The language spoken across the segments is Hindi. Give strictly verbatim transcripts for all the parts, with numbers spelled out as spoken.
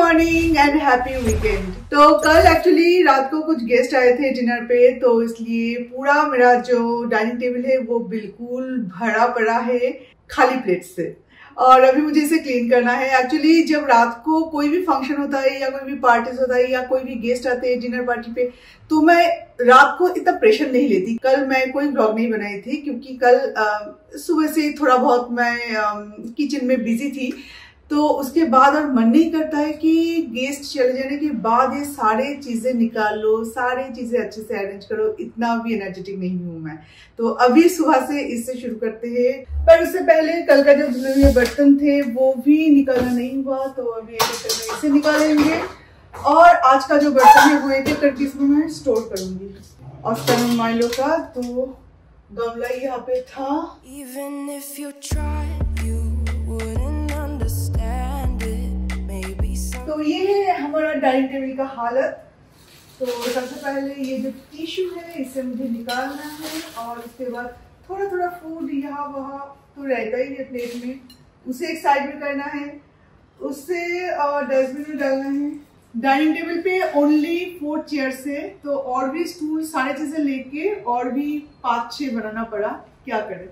Morning and happy weekend. तो कल एक्चुअली रात को कुछ गेस्ट आए थे डिनर पे, तो इसलिए पूरा मेरा जो डाइनिंग टेबल है वो बिल्कुल भरा पड़ा है खाली प्लेट से, और अभी मुझे इसे क्लीन करना है। एक्चुअली जब रात को कोई भी फंक्शन होता है या कोई भी पार्टीज होता है या कोई भी गेस्ट आते हैं डिनर पार्टी पे, तो मैं रात को इतना प्रेशर नहीं लेती। कल मैं कोई व्लॉग नहीं बनाई थी क्योंकि कल आ, सुबह से थोड़ा बहुत मैं आ, किचन में बिजी थी, तो उसके बाद और मन नहीं करता है कि गेस्ट चले जाने के बाद ये सारे चीजें निकालो, सारी चीजें अच्छे से अरेंज करो। इतना भी एनर्जेटिक नहीं हूं मैं, तो अभी सुबह से इससे शुरू करते हैं। पर उससे पहले कल का जो धुले हुए बर्तन थे वो भी निकालना नहीं हुआ, तो अभी एक इसे निकालेंगे। और आज का जो बर्तन है वो एक एक करके इसमें मैं स्टोर करूंगी। और सन माइलो का तो गमला यहाँ पे था। Even if you try, you wouldn't understand it, maybe some... तो ये है हमारा डाइनिंग टेबल का हालत। तो सबसे पहले ये जो टिश्यू है इसे मुझे निकालना है, और उसके बाद थोड़ा थोड़ा फूड यहाँ वहाँ तो रहता ही है प्लेट में, उसे एक साइड में करना है, उससे डस्टबिन में डालना है। डाइनिंग टेबल पे ओनली फोर चेयर्स है, तो और भी स्टूल सारी चीजें लेके और भी पाँच छह बनाना पड़ा, क्या करें।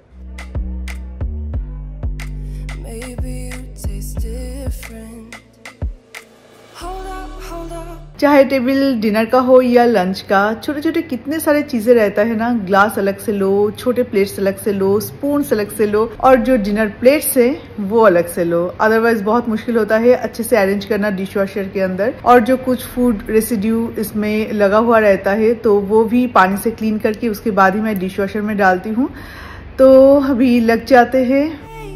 चाहे टेबल डिनर का हो या लंच का, छोटे छोटे कितने सारे चीजें रहता है ना। ग्लास अलग से लो, छोटे प्लेट्स अलग से लो, स्पून अलग से लो, और जो डिनर प्लेट्स है वो अलग से लो। अदरवाइज बहुत मुश्किल होता है अच्छे से अरेंज करना डिश वॉशर के अंदर। और जो कुछ फूड रेसिड्यू इसमें लगा हुआ रहता है तो वो भी पानी से क्लीन करके उसके बाद ही मैं डिश वॉशर में डालती हूँ। तो अभी लग जाते हैं।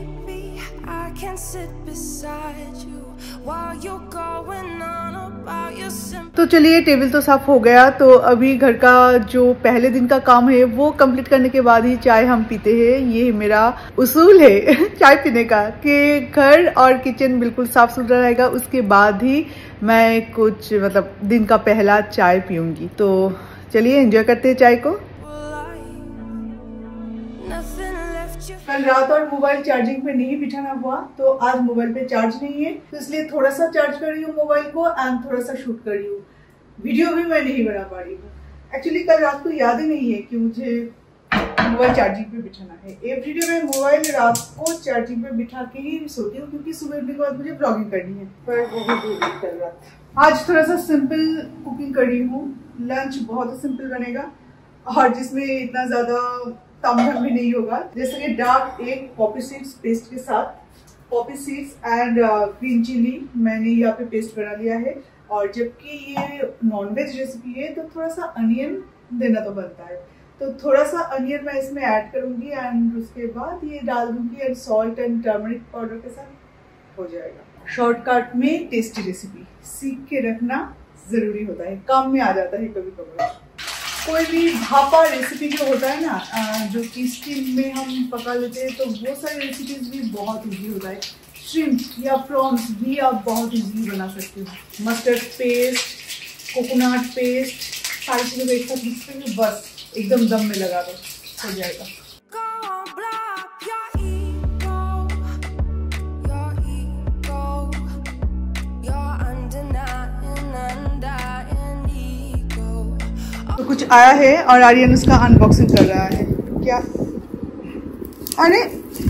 तो चलिए, टेबल तो साफ हो गया, तो अभी घर का जो पहले दिन का काम है वो कंप्लीट करने के बाद ही चाय हम पीते हैं। ये मेरा उसूल है चाय पीने का, कि घर और किचन बिल्कुल साफ सुथरा रहेगा, उसके बाद ही मैं कुछ मतलब दिन का पहला चाय पीऊंगी। तो चलिए एंजॉय करते हैं चाय को। कल रात और मोबाइल चार्जिंग पे नहीं बिठाना हुआ, तो आज मोबाइल पे चार्ज नहीं है, तो इसलिए थोड़ा सा चार्ज कर रही हूँ मोबाइल को एंड थोड़ा सा शूट कर रही हूँ। वीडियो भी मैं नहीं बना पा रही हूँ। एक्चुअली कल रात को याद ही नहीं है कि मुझे मोबाइल चार्जिंग पे बिठाना है। एवरीडे में मोबाइल रात को चार्जिंग पे बिठा के ही सोती हूँ, क्योंकि सुबह उठने के बाद मुझे ब्लॉगिंग करनी है, पर वो भी कल रात। आज थोड़ा सा सिंपल कुकिंग कर रही हूँ। लंच बहुत ही सिंपल बनेगा और जिसमें इतना ज्यादा तामझाम भी नहीं होगा। जैसे कि dark egg poppy seeds paste के साथ, poppy seeds and green chilli मैंने यहाँ पे पेस्ट बना लिया है। और जबकि ये नॉनवेज रेसिपी है तो थोड़ा सा अनियन देना तो बनता है, तो थोड़ा सा अनियन मैं इसमें ऐड करूंगी एंड उसके बाद ये डाल दूंगी and salt and turmeric powder के साथ हो जाएगा। शॉर्टकट में टेस्टी रेसिपी सीख के रखना जरूरी होता है, काम में आ जाता है कभी कभी। कोई भी भापा रेसिपी जो होता है ना, जो कि स्टीम में हम पका लेते हैं, तो वो सारी रेसिपीज भी बहुत इजी होता है। श्रिम्प या प्रॉन्स भी आप बहुत इजीली बना सकते हो। मस्टर्ड पेस्ट, कोकोनट पेस्ट, सारी चीज़ों को एक साथ मिक्स करके बस एकदम दम में लगा दो, हो जाएगा। तो कुछ आया है और आर्यन उसका अनबॉक्सिंग कर रहा है। क्या? अरे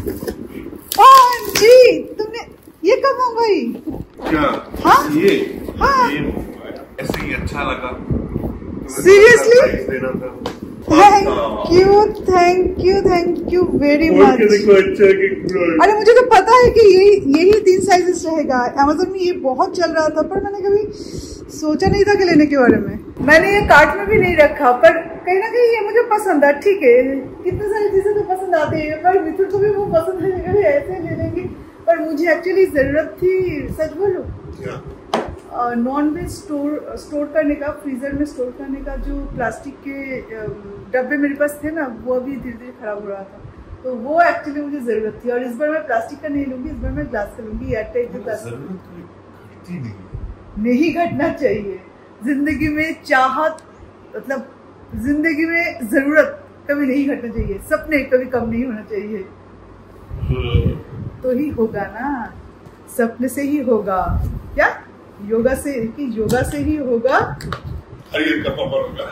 जी, तुमने ये कब मंगवाई? क्या? हाँ? ये हाँ? ये ऐसे ही अच्छा लगा। Seriously? Thank you thank you thank you very much. अरे मुझे तो पता है कि यही यही तीन साइजेस रहेगा। अमेज़न में ये बहुत चल रहा था, पर मैंने कभी सोचा नहीं था कि लेने के बारे में। मैंने ये कार्ट में भी नहीं रखा, पर कहीं ना कहीं ये मुझे पसंद है। ठीक है, कितने सारी चीजें तो पसंद आती है, पर मिथुन को भी वो पसंद है, भी ऐसे ले लेंगे। पर मुझे एक्चुअली जरूरत थी, सच बोलूं, नॉन वेज स्टोर स्टोर करने का, फ्रीजर में स्टोर करने का जो प्लास्टिक के डब्बे मेरे पास थे ना, वो अभी धीरे धीरे खराब हो रहा था, तो वो एक्चुअली मुझे जरूरत थी। और इस बार मैं प्लास्टिक का नहीं लूंगी, इस बार मैं ग्लास का लूंगी। एयरटाइट जो प्लास्टिक नहीं घटना चाहिए जिंदगी में। चाहत मतलब जिंदगी में जरूरत कभी नहीं घटना चाहिए, सपने कभी कम नहीं होना चाहिए, तो ही होगा ना, सपने से ही होगा। क्या योगा से कि योगा से ही होगा। अरे ये करना पड़ेगा।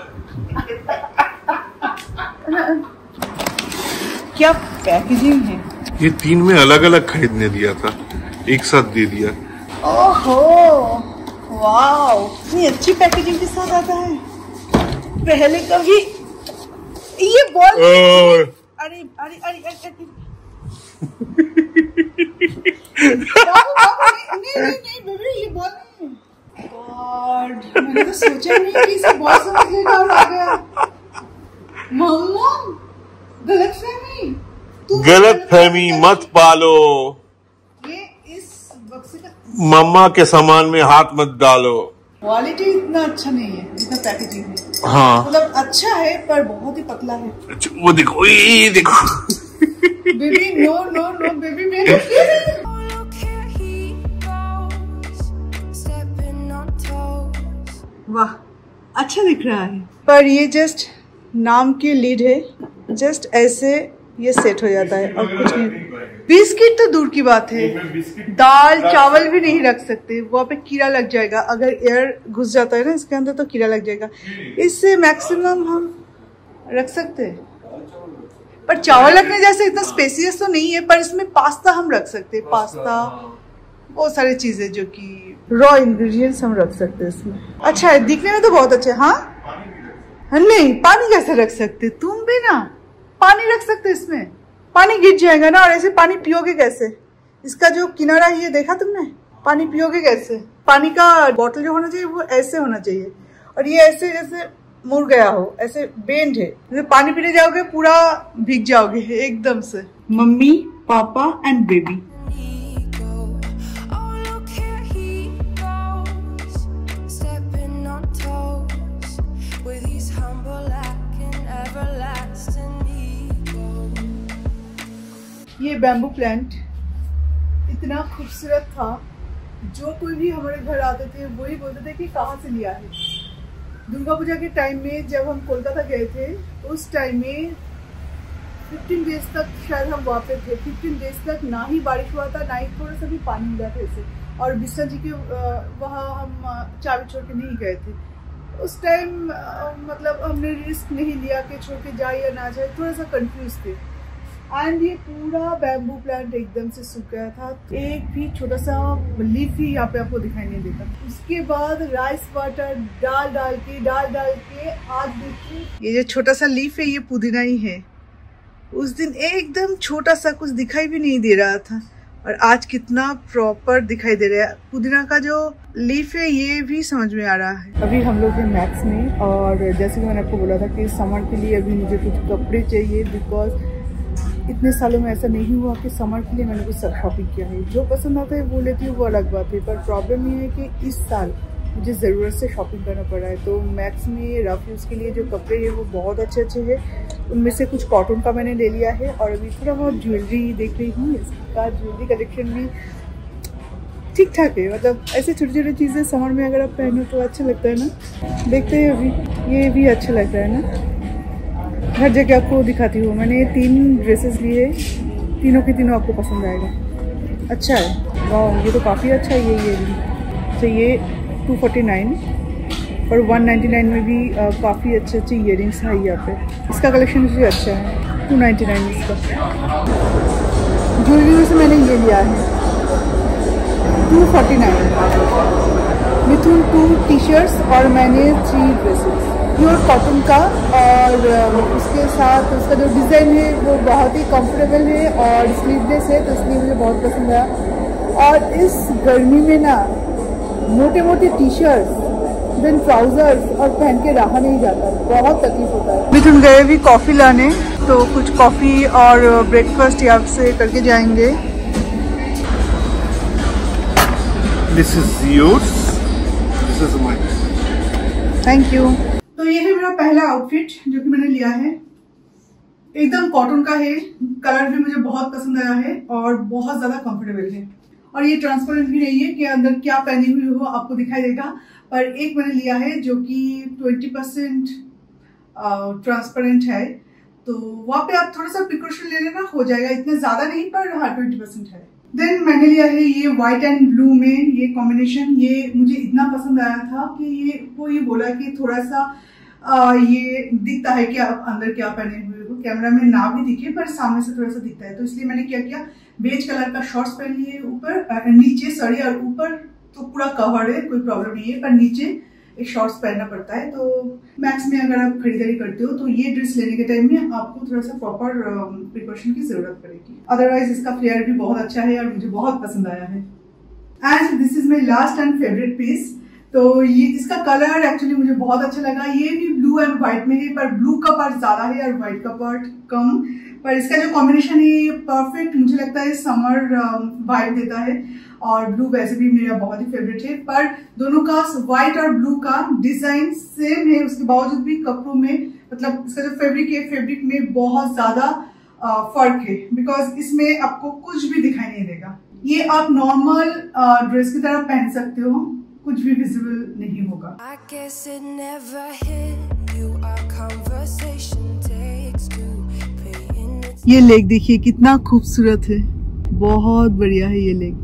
क्या पैकेजिंग है। ये तीन में अलग अलग खरीदने दिया था, एक साथ दे दिया। ओहो वाओ, इतनी अच्छी पैकेजिंग के साथ आता है। पहले कभी ये बॉल अरे अरे अरे अरे, अरे। नहीं नहीं नहीं बेबी, ये बॉल नहीं है। गॉड, मैंने तो सोचा नहीं कि इसे बॉल समझ लेगा और आ गया। मम्मा गलत फहमी, गलत फहमी मत पालो। ये इस बक्से का मम्मा के सामान में हाथ मत डालो। क्वालिटी इतना अच्छा नहीं है जितना पैकेजिंग है। हाँ मतलब अच्छा है पर बहुत ही पतला है। अच्छा, वो देखो ये देखो। Baby no no no baby, मेरे वाह अच्छा दिख रहा है, पर ये जस्ट नाम की लीड है। जस्ट ऐसे ये सेट हो जाता है और कुछ नहीं। बिस्किट तो दूर की बात है, दाल चावल भी नहीं रख सकते, वहाँ पे कीड़ा लग जाएगा। अगर एयर घुस जाता है ना इसके अंदर तो कीड़ा लग जाएगा। इससे मैक्सिमम हम रख सकते हैं, पर चावल रखने जैसे इतना स्पेसियस तो नहीं है। पर इसमें पास्ता हम रख सकते हैं, पास्ता बहुत सारी चीजें जो कि रॉ इंग्रेडिएंट्स हम रख सकते हैं इसमें। अच्छा है, दिखने में तो बहुत अच्छा है। हाँ नहीं, पानी कैसे रख सकते तुम भी ना, पानी रख सकते इसमें, पानी गिर जाएगा ना। और ऐसे पानी पियोगे कैसे? इसका जो किनारा है ये देखा तुमने, पानी पियोगे कैसे? पानी का बोतल जो होना चाहिए वो ऐसे होना चाहिए, और ये ऐसे जैसे मुड़ गया हो, ऐसे बेंड है। जैसे पानी पीने जाओगे पूरा भीग जाओगे एकदम से। Mummy papa and baby. ये बैम्बू प्लांट इतना खूबसूरत था, जो कोई भी हमारे घर आते थे वही बोलते थे कि कहाँ से लिया है। दुर्गा पूजा के टाइम में जब हम कोलकाता गए थे, उस टाइम में पंद्रह डेज तक शायद हम वहाँ पे थे। पंद्रह डेज तक ना ही बारिश हुआ था, ना ही थोड़ा सा भी पानी मिला था इसे। और बिस्वा जी के वहाँ हम चाबी छोड़ के नहीं गए थे उस टाइम। मतलब हमने रिस्क नहीं लिया कि छोड़ के जाए या ना जाए, थोड़ा सा कंफ्यूज थे। एंड ये पूरा बैम्बू प्लांट एकदम से सूख गया था, एक भी छोटा सा लीफ भी यहाँ पे आपको दिखाई नहीं देता। उसके बाद राइस वाटर डाल डाल के डाल डाल के आज देखिए, ये जो छोटा सा लीफ है ये पुदीना ही है। उस दिन एकदम छोटा सा कुछ दिखाई भी नहीं दे रहा था, और आज कितना प्रॉपर दिखाई दे रहा है। पुदीना का जो लीफ है ये भी समझ में आ रहा है। अभी हम लोग हैं मैक्स में, और जैसे कि मैंने आपको बोला था कि समर के लिए अभी मुझे कुछ कपड़े चाहिए, बिकॉज इतने सालों में ऐसा नहीं हुआ कि समर के लिए मैंने कुछ शॉपिंग किया है। जो पसंद आता है वो लेती हूँ, वो अलग बात है। पर प्रॉब्लम ये है कि इस साल मुझे ज़रूरत से शॉपिंग करना पड़ा है। तो मैक्स में रफ यूज़ के लिए जो कपड़े हैं वो बहुत अच्छे अच्छे हैं। उनमें से कुछ कॉटन का मैंने ले लिया है, और अभी थोड़ा बहुत ज्वेलरी देख रही हूँ। इसका ज्वेलरी कलेक्शन भी ठीक ठाक है। मतलब ऐसे छोटी छोटी चीज़ें समर में अगर आप पहनो तो अच्छा लगता है ना। देखते हैं, अभी ये भी अच्छा लग रहा है ना। हर जगह आपको दिखाती हूँ। मैंने तीन ड्रेसेस लिए, तीनों के तीनों आपको पसंद आएगा। अच्छा है, वाह ये तो काफ़ी अच्छा है। ये ये भी तो ये टू फोर्टी नाइन और वन नाइन्टी नाइन में भी काफ़ी अच्छे अच्छे इयरिंग्स हैं यहाँ पे। इसका कलेक्शन भी अच्छा है। टू नाइन्टी नाइन इसका। ज्वेलरी में से मैंने ये लिया है टू फोर्टी नाइन मिथुन टू टी शर्ट्स, और मैंने थ्री ड्रेसेस प्योर कॉटन का। और उसके साथ उसका जो डिज़ाइन है वो बहुत ही कंफर्टेबल है और स्लीवलेस है, तो इसलिए मुझे बहुत पसंद आया। और इस गर्मी में ना मोटे मोटे टी शर्ट्स देन ट्राउजर्स और पहन के रहा नहीं जाता, बहुत तकलीफ होता है। मिथुन गए भी कॉफ़ी लाने, तो कुछ कॉफ़ी और ब्रेकफास्ट यहाँ से करके जाएंगे। This is yours. This is mine. Thank you. तो ये है मेरा पहला आउटफिट जो कि मैंने लिया है। एकदम कॉटन का है, कलर भी मुझे बहुत पसंद आया है और बहुत ज्यादा कंफर्टेबल है। और ये ट्रांसपेरेंट भी नहीं है कि अंदर क्या पहनी हुई हो आपको दिखाई देगा। पर एक मैंने लिया है जो कि ट्वेंटी परसेंट ट्रांसपेरेंट है, तो वहाँ पे आप थोड़ा सा प्रिकॉशन ले लेना, हो जाएगा। इतना ज्यादा नहीं, पर हाँ ट्वेंटी परसेंट है। देन मैंने लिया है ये व्हाइट एंड ब्लू में ये कॉम्बिनेशन। ये मुझे इतना पसंद आया था कि ये वो ये बोला कि थोड़ा सा आ, ये दिखता है कि आप अंदर क्या पहने हुए हो, कैमरा में ना भी दिखे पर सामने से थोड़ा सा दिखता है। तो इसलिए मैंने क्या किया, बेज कलर का शॉर्ट्स पहन लिए ऊपर नीचे सॉरी, और ऊपर तो पूरा कवर है, कोई प्रॉब्लम नहीं है, पर नीचे एक शॉर्ट्स पहनना पड़ता है। तो मैक्स में अगर आप खरीदारी करते हो तो ये ड्रेस लेने के टाइम में आपको थोड़ा सा प्रॉपर प्रिकॉशन की जरूरत पड़ेगी। अदरवाइज इसका फ्लेयर भी बहुत अच्छा है और मुझे बहुत पसंद आया है। And this is my last and favourite piece. तो ये इसका कलर एक्चुअली मुझे बहुत अच्छा लगा। ये भी ब्लू एंड व्हाइट में है, पर ब्लू का पार्ट ज्यादा है और व्हाइट का पार्ट कम। पर इसका जो कॉम्बिनेशन है ये परफेक्ट मुझे लगता है समर वाइब देता है, और ब्लू वैसे भी मेरा बहुत ही फेवरेट है। पर दोनों का व्हाइट और ब्लू का डिजाइन सेम है, उसके बावजूद भी कपड़ों में मतलब इसका जो फैब्रिक है फैब्रिक में बहुत ज्यादा फर्क है, बिकॉज इसमें आपको कुछ भी दिखाई नहीं देगा। ये आप नॉर्मल ड्रेस की तरह पहन सकते हो, कुछ भी विजिबल नहीं होगा। ये लेग देखिए कितना खूबसूरत है, बहुत बढ़िया है ये लेग।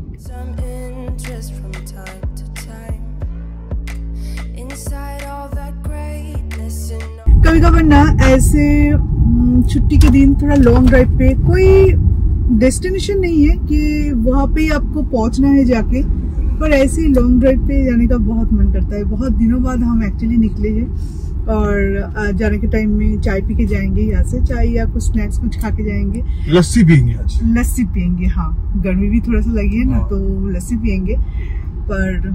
कभी कभी ना ऐसे छुट्टी के दिन थोड़ा लॉन्ग ड्राइव पे, कोई डेस्टिनेशन नहीं है कि वहां पे ही आपको पहुंचना है जाके, पर ऐसे ही लॉन्ग ड्राइव पे जाने का बहुत मन करता है। बहुत दिनों बाद हम एक्चुअली निकले हैं, और जाने के टाइम में चाय पी के जाएंगे, यहाँ से चाय या कुछ स्नैक्स कुछ खा के जाएंगे। लस्सी पियेंगे आज, लस्सी पियेंगे, हाँ गर्मी भी थोड़ा सा लगी है ना, तो लस्सी पियेंगे, पर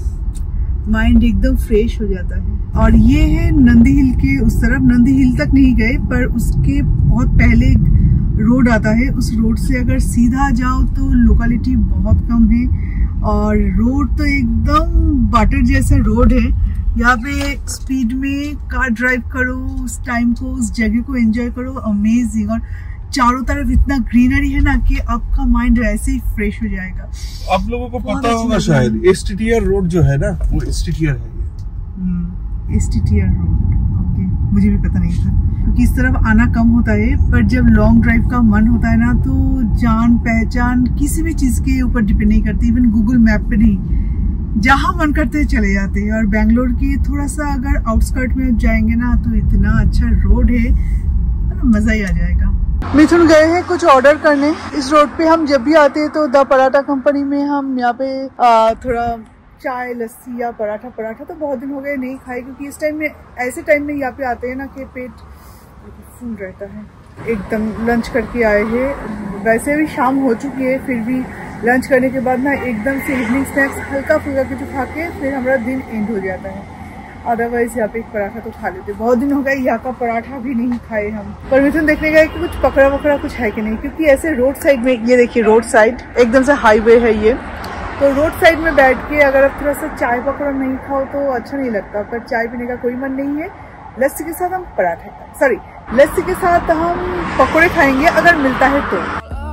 माइंड एकदम फ्रेश हो जाता है। और ये है नंदी हिल के उस तरफ, नंदी हिल तक नहीं गए, पर उसके बहुत पहले रोड आता है, उस रोड से अगर सीधा जाओ तो लोकेलिटी बहुत कम है, और रोड तो एकदम बाटर जैसा रोड है। यहाँ पे स्पीड में कार ड्राइव करो, उस टाइम को, उस जगह को एंजॉय करो, अमेजिंग। और चारों तरफ इतना ग्रीनरी है ना कि आपका माइंड ऐसे ही फ्रेश हो जाएगा। आप लोगों को पता होगा शायद S T T R road जो है ना, वो एस टी टी आर है। S T T R road, okay, मुझे भी पता नहीं था, क्योंकि इस तरफ आना कम होता है। पर जब लॉन्ग ड्राइव का मन होता है ना, तो जान पहचान किसी भी चीज के ऊपर डिपेंड नहीं करती, इवन गूगल मैप पे नहीं, जहाँ मन करते हैं चले जाते हैं। और बैंगलोर की थोड़ा सा अगर आउटस्कर्ट में जाएंगे ना, तो इतना अच्छा रोड है, मजा ही आ जाएगा। मिथुन गए हैं कुछ ऑर्डर करने। इस रोड पे हम जब भी आते हैं तो द पराठा कंपनी में हम यहाँ पे आ, थोड़ा चाय लस्सी या पराठा पराठा तो बहुत दिन हो गए नहीं खाए, क्योंकि इस टाइम में ऐसे टाइम में यहाँ पे आते हैं ना कि पेट फूल रहता है। एकदम लंच करके आए हैं, वैसे भी शाम हो चुकी है, फिर भी लंच करने के बाद ना एकदम से इवनिंग स्नैक्स हल्का फुल्का कुछ खा के फिर हमारा दिन एंड हो जाता है। अदरवाइज यहाँ पे एक पराठा तो खा लेते। बहुत दिन हो गए यहाँ का पराठा भी नहीं खाए हम। पर मिथुन देखने गए कि कुछ पकड़ा वकड़ा कुछ है कि नहीं, क्योंकि ऐसे रोड साइड में, ये देखिए रोड साइड एकदम से हाईवे है ये, तो रोड साइड में बैठ के अगर आप थोड़ा सा चाय पकड़ा नहीं खाओ तो अच्छा नहीं लगता। पर चाय पीने का कोई मन नहीं है, लस्सी के साथ हम पराठे सॉरी लस्सी के साथ हम पकौड़े खाएंगे अगर मिलता है तो।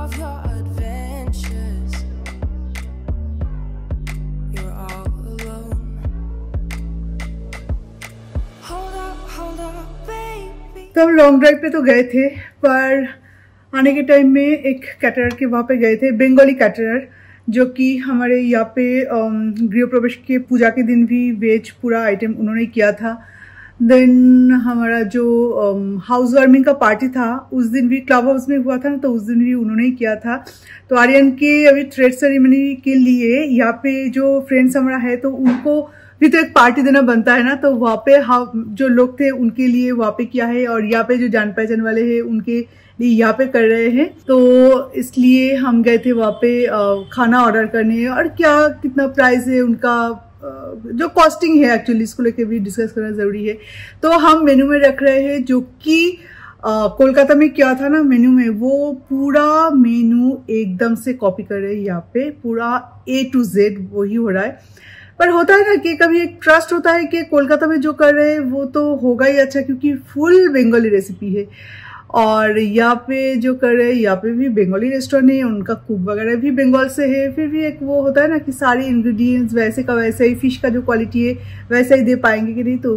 तो हम लॉन्ग ड्राइव पे तो गए थे, पर आने के टाइम में एक कैटरर के वहाँ पे गए थे, बंगाली कैटरर, जो कि हमारे यहाँ पे गृह प्रवेश के पूजा के दिन भी वेज पूरा आइटम उन्होंने किया था। देन हमारा जो हाउस वार्मिंग का पार्टी था उस दिन भी क्लब हाउस में हुआ था ना, तो उस दिन भी उन्होंने ही किया था। तो आर्यन के अभी थ्रेड सेरेमनी के लिए यहाँ पे जो फ्रेंड्स हमारा है तो उनको भी तो एक पार्टी देना बनता है ना, तो वहाँ पे हम जो लोग थे उनके लिए वहाँ पे किया है, और यहाँ पे जो जान पहचान वाले हैं उनके लिए यहाँ पे कर रहे हैं। तो इसलिए हम गए थे वहाँ पे खाना ऑर्डर करने, और क्या कितना प्राइस है उनका, जो कॉस्टिंग है एक्चुअली इसको लेके भी डिस्कस करना जरूरी है। तो हम मेन्यू में रख रहे हैं, जो कि कोलकाता में क्या था ना मेन्यू में, वो पूरा मेन्यू एकदम से कॉपी कर रहे हैं यहाँ पे, पूरा ए टू जेड वही हो रहा है। पर होता है ना कि कभी एक ट्रस्ट होता है कि कोलकाता में जो कर रहे हैं वो तो होगा ही अच्छा, क्योंकि फुल बंगाली रेसिपी है। और यहाँ पे जो कर रहे हैं यहाँ पे भी बंगाली रेस्टोरेंट है, उनका कुक वगैरह भी बंगाल से है, फिर भी एक वो होता है ना कि सारी इंग्रेडिएंट्स वैसे का वैसे ही, फिश का जो क्वालिटी है वैसा ही दे पाएंगे कि नहीं, तो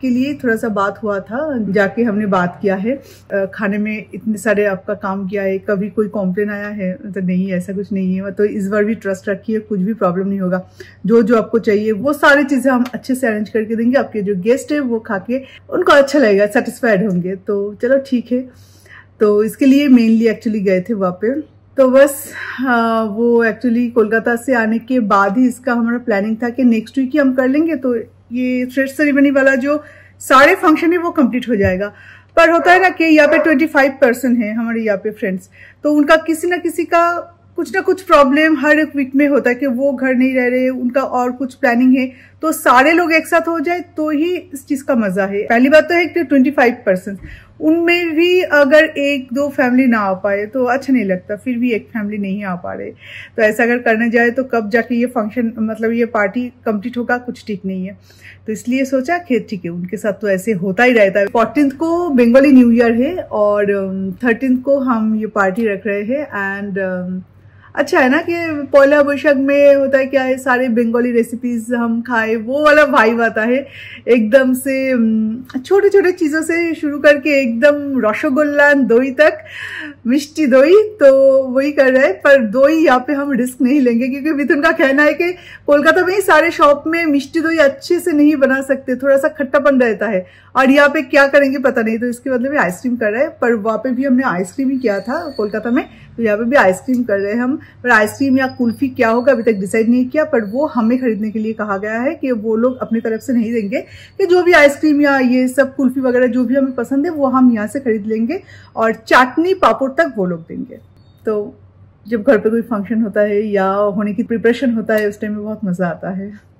के लिए थोड़ा सा बात हुआ था, जाके हमने बात किया है। खाने में इतने सारे आपका काम किया है, कभी कोई कॉम्प्लेन आया है? तो नहीं, ऐसा कुछ नहीं है। तो इस बार भी ट्रस्ट रखिए, कुछ भी प्रॉब्लम नहीं होगा। जो जो आपको चाहिए वो सारी चीजें हम अच्छे से अरेंज करके देंगे। आपके जो गेस्ट है वो खा के उनको अच्छा लगेगा, सेटिस्फाइड होंगे। तो चलो ठीक है। तो इसके लिए मेनली एक्चुअली गए थे वहाँ पे। तो बस आ, वो एक्चुअली कोलकाता से आने के बाद ही इसका हमारा प्लानिंग था कि नेक्स्ट वीक ही हम कर लेंगे। तो ये थ्रेड सेरेमनी वाला जो सारे फंक्शन है वो कंप्लीट हो जाएगा। पर होता है ना कि यहाँ पे पच्चीस पर्सन है हमारे यहाँ पे फ्रेंड्स, तो उनका किसी ना किसी का कुछ ना कुछ प्रॉब्लम हर एक वीक में होता है कि वो घर नहीं रह रहे, उनका और कुछ प्लानिंग है। तो सारे लोग एक साथ हो जाए तो ही इस चीज का मजा है। पहली बात तो है कि पच्चीस पर्सन, उनमें भी अगर एक दो फैमिली ना आ पाए तो अच्छा नहीं लगता। फिर भी एक फैमिली नहीं आ पा रहे, तो ऐसा अगर करने जाए तो कब जाके ये फंक्शन मतलब ये पार्टी कंप्लीट होगा, कुछ ठीक नहीं है। तो इसलिए सोचा कि ठीक है, उनके साथ तो ऐसे होता ही रहता है। फोर्टीन को बंगाली न्यू ईयर है और थर्टीन को हम ये पार्टी रख रहे हैं। एंड अच्छा है ना कि पहला बैशाख में होता है क्या है, सारे बंगाली रेसिपीज हम खाए, वो वाला वाइब आता है। एकदम से छोटे छोटे चीजों से शुरू करके एकदम रसगोल्ला दही तक, मिष्टी दही, तो वही कर रहे हैं। पर दही यहाँ पे हम रिस्क नहीं लेंगे, क्योंकि मिथुन का कहना है कि कोलकाता में ही सारे शॉप में मिष्टी दही अच्छे से नहीं बना सकते, थोड़ा सा खट्टापन रहता है। और यहाँ पे क्या करेंगे पता नहीं, तो इसके बदले में आइसक्रीम कर रहे हैं। पर वहाँ पे भी हमने आइसक्रीम ही किया था कोलकाता में, तो यहाँ पे भी आइसक्रीम कर रहे हैं हम। पर आइसक्रीम या कुल्फी क्या होगा अभी तक डिसाइड नहीं किया, पर वो हमें खरीदने के लिए कहा गया है कि वो लोग अपनी तरफ से नहीं देंगे, कि जो भी आइसक्रीम या ये सब कुल्फी वगैरह जो भी हमें पसंद है वो हम यहाँ से खरीद लेंगे, और चटनी पापड़ तक वो लोग देंगे। तो जब घर पे कोई फंक्शन होता है या होने की प्रिपरेशन होता है उस टाइम में बहुत मजा आता है।